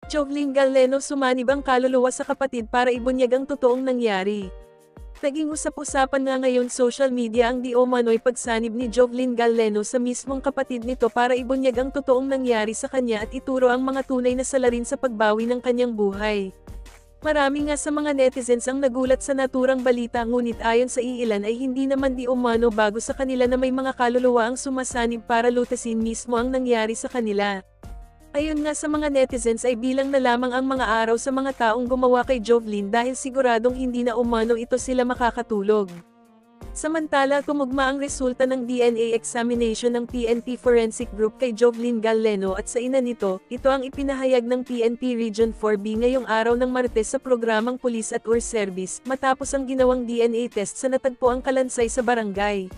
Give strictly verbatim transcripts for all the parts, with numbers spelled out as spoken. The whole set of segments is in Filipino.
Jovelyn Galeno sumanib ang kaluluwa sa kapatid para ibunyag ang totoong nangyari. Naging usap-usapan nga ngayon social media ang di umano'y pagsanib ni Jovelyn Galeno sa mismong kapatid nito para ibunyag ang totoong nangyari sa kanya at ituro ang mga tunay na salarin sa pagbawi ng kanyang buhay. Marami nga sa mga netizens ang nagulat sa naturang balita, ngunit ayon sa iilan ay hindi naman di umano bago sa kanila na may mga kaluluwa ang sumasanib para lutasin mismo ang nangyari sa kanila. Ayon nga sa mga netizens ay bilang na lamang ang mga araw sa mga taong gumawa kay Jovelyn dahil siguradong hindi na umano ito sila makakatulog. Samantala, tumugma ang resulta ng D N A examination ng P N P Forensic Group kay Jovelyn Galeno at sa ina nito, ito ang ipinahayag ng P N P Region four B ngayong araw ng Martes sa programang Pulis at Ur Service, matapos ang ginawang D N A test sa natagpuang kalansay sa barangay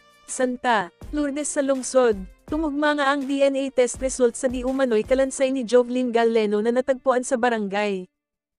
Santa Lourdes sa lungsod. Tumugma nga ang D N A test result sa di umano'y kalansay ni Jovelyn Galeno na natagpuan sa barangay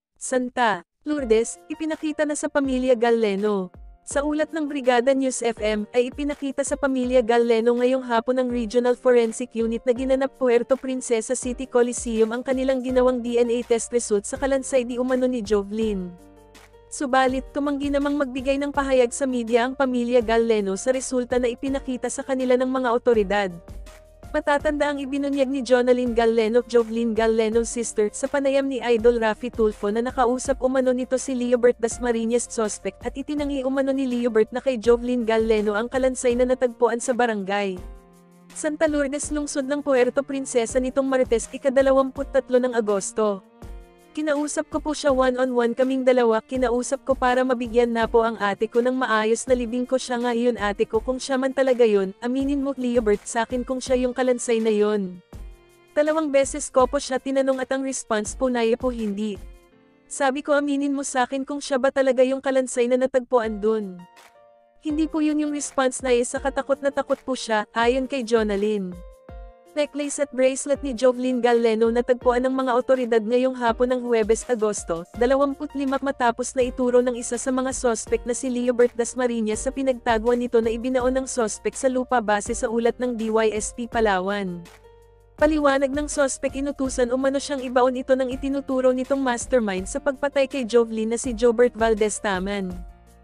Santa Lourdes, ipinakita na sa pamilya Galeno. Sa ulat ng Brigada News F M, ay ipinakita sa pamilya Galeno ngayong hapon ng Regional Forensic Unit na ginanap Puerto Princesa City Coliseum ang kanilang ginawang D N A test result sa kalansay di umano ni Jovelyn. Subalit, tumanggi namang magbigay ng pahayag sa media ang pamilya Galeno sa resulta na ipinakita sa kanila ng mga otoridad. Matatanda ang ibinunyag ni Jonalyn Galeno, Jovelyn Galeno's sister, sa panayam ni Idol Raffy Tulfo na nakausap umano nito si Leobert Dasmariñas suspect at itinangi umano ni Leobert na kay Jovelyn Galeno ang kalansay na natagpuan sa barangay Santa Lourdes, lungsod ng Puerto Princesa nitong Martes, ikadalawamput tatlo ng Agosto. Kinausap ko po siya one-on-one kaming dalawa, kinausap ko para mabigyan na po ang ate ko ng maayos na libing ko siya nga yun ate ko kung siya man talaga yun, aminin mo Leobert sa akin kung siya yung kalansay na yun. Dalawang beses ko po siya tinanong at ang response po na po hindi. Sabi ko aminin mo sa akin kung siya ba talaga yung kalansay na natagpuan dun. Hindi po yun yung response na sa katakot na takot po siya, ayon kay Jonalyn. Necklace at bracelet ni Jovelyn Galeno natagpuan ng mga otoridad ngayong hapon ng Huwebes, Agosto, dalawampu't lima matapos na ituro ng isa sa mga sospek na si Leobert Dasmariñas sa pinagtaguan nito na ibinaon ng sospek sa lupa base sa ulat ng D Y S P Palawan. Paliwanag ng sospek, inutusan umano siyang ibaon ito ng itinuturo nitong mastermind sa pagpatay kay Jovelyn na si Jobert Valdez Taman.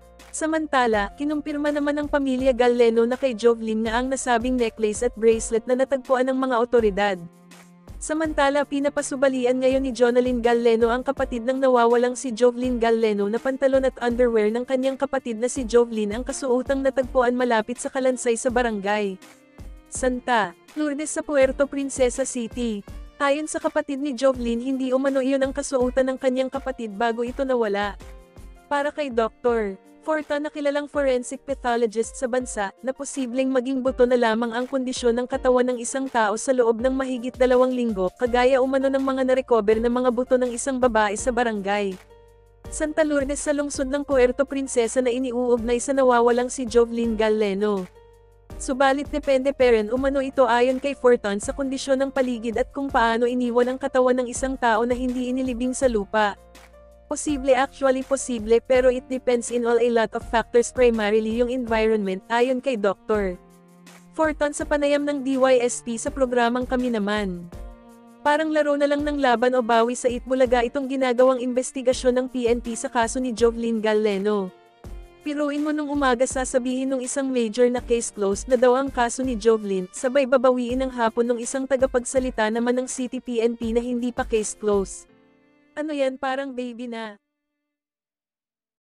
Samantala, kinumpirma naman ng pamilya Galeno na kay Jovelyn nga ang nasabing necklace at bracelet na natagpuan ng mga otoridad. Samantala, pinapasubalian ngayon ni Jonalyn Galeno ang kapatid ng nawawalang si Jovelyn Galeno na pantalon at underwear ng kanyang kapatid na si Jovelyn ang kasuotang natagpuan malapit sa kalansay sa barangay Santa Lourdes sa Puerto Princesa City. Ayon sa kapatid ni Jovelyn, hindi umano iyon ang kasuotan ng kanyang kapatid bago ito nawala. Para kay Doctor Forta na kilalang forensic pathologist sa bansa, na posibleng maging buto na lamang ang kondisyon ng katawan ng isang tao sa loob ng mahigit dalawang linggo, kagaya umano ng mga narecover na mga buto ng isang babae sa barangay Santa Lourdes sa lungsod ng Puerto Princesa na iniuugnay sa nawawalang si Jovelyn Galeno. Subalit depende pa rin umano ito ayon kay Fortan sa kondisyon ng paligid at kung paano iniwan ang katawan ng isang tao na hindi inilibing sa lupa. Posible, actually posible, pero it depends in all a lot of factors, primarily yung environment, ayon kay Doctor Fortan sa panayam ng D Y S P sa programang Kami Naman. Parang laro na lang ng laban o bawi sa Itbulaga itong ginagawang investigasyon ng P N P sa kaso ni Jovelyn Galeno. Piruin mo nung umaga sasabihin ng isang major na case closed na daw ang kaso ni Jovelyn, sabay babawiin ng hapon ng isang tagapagsalita naman ng City P N P na hindi pa case closed. Ano yan, parang baby na.